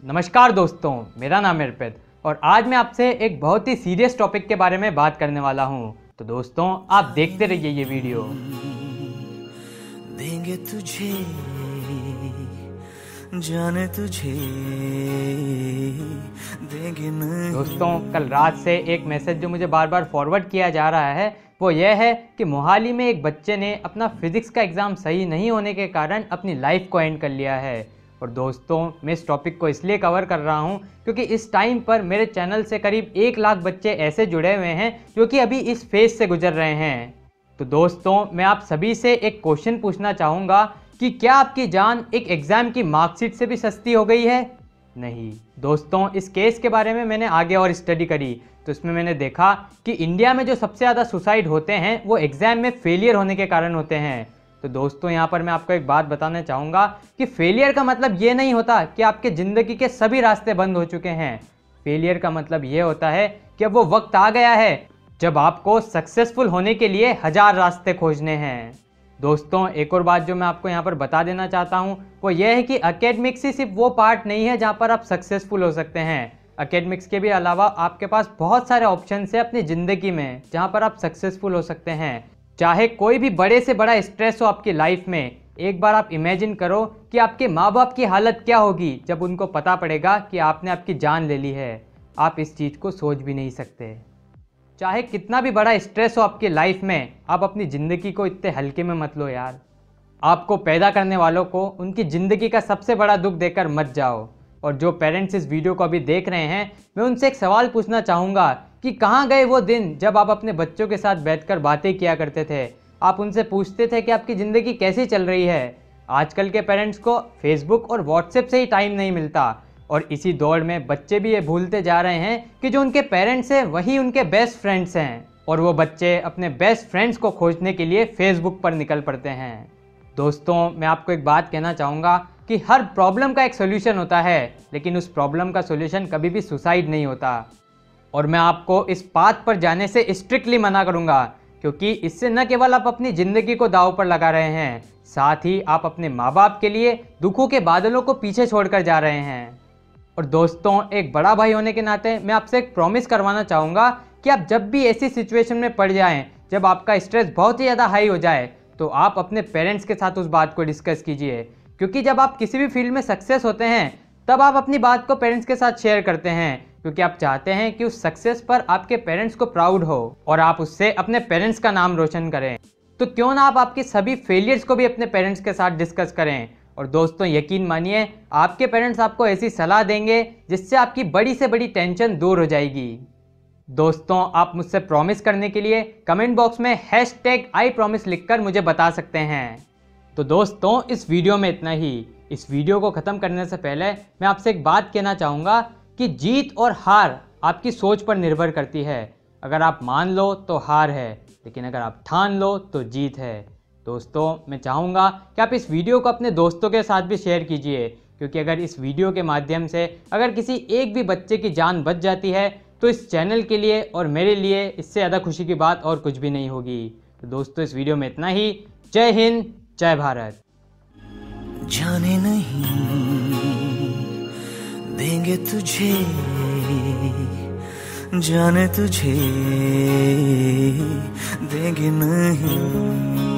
नमस्कार दोस्तों, मेरा नाम है अर्पित और आज मैं आपसे एक बहुत ही सीरियस टॉपिक के बारे में बात करने वाला हूं। तो दोस्तों, आप देखते रहिए ये वीडियो। देंगे तुझे जाने तुझे देंगे नहीं। दोस्तों, कल रात से एक मैसेज जो मुझे बार बार फॉरवर्ड किया जा रहा है वो यह है कि मोहाली में एक बच्चे ने अपना फिजिक्स का एग्ज़ाम सही नहीं होने के कारण अपनी लाइफ को एंड कर लिया है। और दोस्तों, मैं इस टॉपिक को इसलिए कवर कर रहा हूं क्योंकि इस टाइम पर मेरे चैनल से करीब 1 लाख बच्चे ऐसे जुड़े हुए हैं जो कि अभी इस फेज से गुजर रहे हैं। तो दोस्तों, मैं आप सभी से एक क्वेश्चन पूछना चाहूँगा कि क्या आपकी जान एक एग्ज़ाम की मार्कशीट से भी सस्ती हो गई है? नहीं दोस्तों, इस केस के बारे में मैंने आगे और स्टडी करी तो इसमें मैंने देखा कि इंडिया में जो सबसे ज़्यादा सुसाइड होते हैं वो एग्ज़ाम में फेलियर होने के कारण होते हैं। तो दोस्तों, यहाँ पर मैं आपको एक बात बताना चाहूँगा कि फेलियर का मतलब ये नहीं होता कि आपके ज़िंदगी के सभी रास्ते बंद हो चुके हैं। फेलियर का मतलब ये होता है कि अब वो वक्त आ गया है जब आपको सक्सेसफुल होने के लिए 1000 रास्ते खोजने हैं। दोस्तों, एक और बात जो मैं आपको यहाँ पर बता देना चाहता हूँ वो ये है कि एकेडमिक्स ही सिर्फ वो पार्ट नहीं है जहाँ पर आप सक्सेसफुल हो सकते हैं। एकेडमिक्स के भी अलावा आपके पास बहुत सारे ऑप्शन है अपनी ज़िंदगी में जहाँ पर आप सक्सेसफुल हो सकते हैं। चाहे कोई भी बड़े से बड़ा स्ट्रेस हो आपकी लाइफ में, एक बार आप इमेजिन करो कि आपके माँ बाप की हालत क्या होगी जब उनको पता पड़ेगा कि आपने आपकी जान ले ली है। आप इस चीज़ को सोच भी नहीं सकते। चाहे कितना भी बड़ा स्ट्रेस हो आपकी लाइफ में, आप अपनी ज़िंदगी को इतने हल्के में मत लो यार। आपको पैदा करने वालों को उनकी ज़िंदगी का सबसे बड़ा दुख देकर मत जाओ। और जो पेरेंट्स इस वीडियो को अभी देख रहे हैं, मैं उनसे एक सवाल पूछना चाहूँगा कि कहाँ गए वो दिन जब आप अपने बच्चों के साथ बैठकर बातें किया करते थे। आप उनसे पूछते थे कि आपकी ज़िंदगी कैसी चल रही है। आजकल के पेरेंट्स को फेसबुक और व्हाट्सएप से ही टाइम नहीं मिलता और इसी दौड़ में बच्चे भी ये भूलते जा रहे हैं कि जो उनके पेरेंट्स हैं वही उनके बेस्ट फ्रेंड्स हैं और वो बच्चे अपने बेस्ट फ्रेंड्स को खोजने के लिए फेसबुक पर निकल पड़ते हैं। दोस्तों, मैं आपको एक बात कहना चाहूँगा कि हर प्रॉब्लम का एक सोल्यूशन होता है, लेकिन उस प्रॉब्लम का सोल्यूशन कभी भी सुसाइड नहीं होता। और मैं आपको इस पाथ पर जाने से स्ट्रिक्टली मना करूँगा क्योंकि इससे न केवल आप अपनी ज़िंदगी को दांव पर लगा रहे हैं, साथ ही आप अपने माँ बाप के लिए दुखों के बादलों को पीछे छोड़कर जा रहे हैं। और दोस्तों, एक बड़ा भाई होने के नाते मैं आपसे एक प्रॉमिस करवाना चाहूँगा कि आप जब भी ऐसी सिचुएशन में पड़ जाएं, जब आपका स्ट्रेस बहुत ही ज़्यादा हाई हो जाए, तो आप अपने पेरेंट्स के साथ उस बात को डिस्कस कीजिए। क्योंकि जब आप किसी भी फील्ड में सक्सेस होते हैं तब आप अपनी बात को पेरेंट्स के साथ शेयर करते हैं क्योंकि आप चाहते हैं कि उस सक्सेस पर आपके पेरेंट्स को प्राउड हो और आप उससे अपने पेरेंट्स का नाम रोशन करें। तो क्यों ना आप आपकी सभी फेलियर्स को भी अपने पेरेंट्स के साथ डिस्कस करें। और दोस्तों, यकीन मानिए आपके पेरेंट्स आपको ऐसी सलाह देंगे जिससे आपकी बड़ी से बड़ी टेंशन दूर हो जाएगी। दोस्तों, आप मुझसे प्रॉमिस करने के लिए कमेंट बॉक्स में #IPromise लिखकर मुझे बता सकते हैं। तो दोस्तों, इस वीडियो में इतना ही। इस वीडियो को ख़त्म करने से पहले मैं आपसे एक बात कहना चाहूँगा कि जीत और हार आपकी सोच पर निर्भर करती है। अगर आप मान लो तो हार है, लेकिन अगर आप ठान लो तो जीत है। दोस्तों, मैं चाहूँगा कि आप इस वीडियो को अपने दोस्तों के साथ भी शेयर कीजिए क्योंकि अगर इस वीडियो के माध्यम से अगर किसी एक भी बच्चे की जान बच जाती है तो इस चैनल के लिए और मेरे लिए इससे ज़्यादा खुशी की बात और कुछ भी नहीं होगी। तो दोस्तों, इस वीडियो में इतना ही। जय हिंद, जय भारत। जाने नहीं देंगे तुझे जाने तुझे देंगे नहीं।